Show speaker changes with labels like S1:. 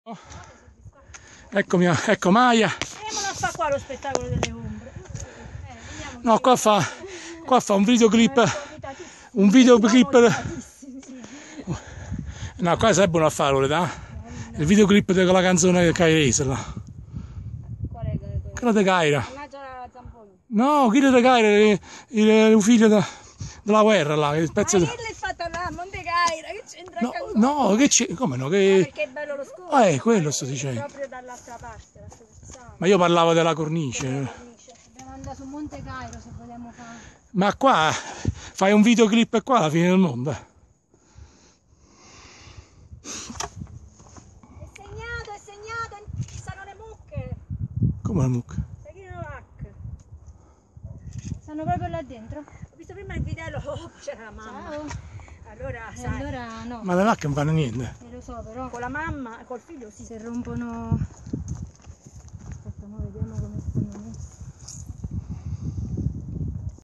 S1: Eccomi, ecco Maya.
S2: Andiamolo a fare qua lo spettacolo delle ombre.
S1: No, qua fa un videoclip. Un videoclip. No, qua sarebbe buono a fare, Loredà. Il videoclip della canzone cairese là.
S2: Qual è quello?
S1: Quello di Caira.
S2: Zamponi.
S1: No, quello di Caira, il figlio della guerra là. Il pezzo
S2: Ma che l'hai fatta là, a Monte Caira? Che c'entra il cantone?
S1: no, che c'è? Come no?
S2: No, perché è bello lo scopo.
S1: Quello sto dicendo.
S2: Proprio dall'altra parte, la Stevezzana.
S1: Ma io parlavo della cornice.
S2: Dobbiamo andare su Monte Cairo se vogliamo fare.
S1: Ma qua fai un videoclip qua alla fine del mondo.
S2: È segnato, ci stanno le mucche.
S1: Come la mucca?
S2: Seguino l'hack. Stanno proprio là dentro. Ho visto prima il video, c'era la mamma. Ciao. Allora, sai.
S1: No. Ma le vacche non fanno niente.
S2: Lo so, però con la mamma, col figlio sì. Se rompono